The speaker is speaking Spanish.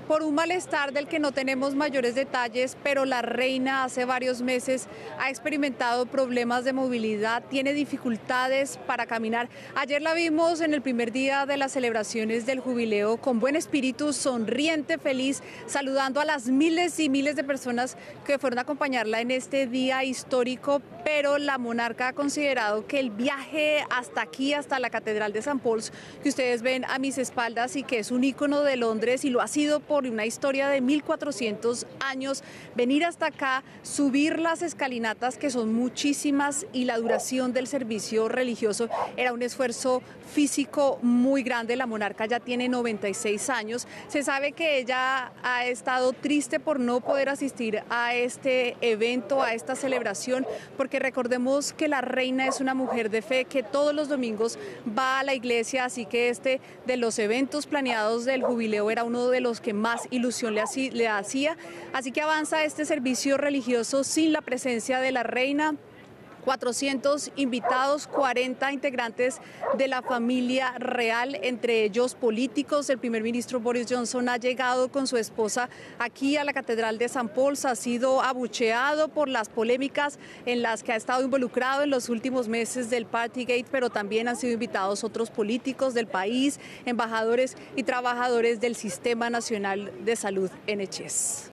por un malestar del que no tenemos mayores detalles, pero la reina hace varios meses ha experimentado problemas de movilidad, tiene dificultades para caminar. Ayer la vimos en el primer día de las celebraciones del jubileo con buen espíritu, sonriente, feliz, saludando a las miles y miles de personas que fueron a acompañarla en este día histórico, pero la monarca ha considerado que el viaje hasta aquí, hasta la Catedral de San Paul's, que ustedes ven a mis espaldas y que es un ícono de Londres y lo ha sido por una historia de 1400 años, venir hasta acá, subir las escalinatas que son muchísimas y la duración del servicio religioso era un esfuerzo físico muy grande. La monarca ya tiene 96 años. Se sabe que ella ha estado triste por no poder asistir a este evento, a esta celebración, porque recordemos que la reina es una mujer de fe que todos los domingos va a la iglesia, así que este de los eventos planeados del jubileo era uno de los que más ilusión le hacía. Así que avanza este servicio religioso sin la presencia de la reina. 400 invitados, 40 integrantes de la familia real, entre ellos políticos. El primer ministro Boris Johnson ha llegado con su esposa aquí a la Catedral de San Paul's, ha sido abucheado por las polémicas en las que ha estado involucrado en los últimos meses del Partygate, pero también han sido invitados otros políticos del país, embajadores y trabajadores del Sistema Nacional de Salud, NHS.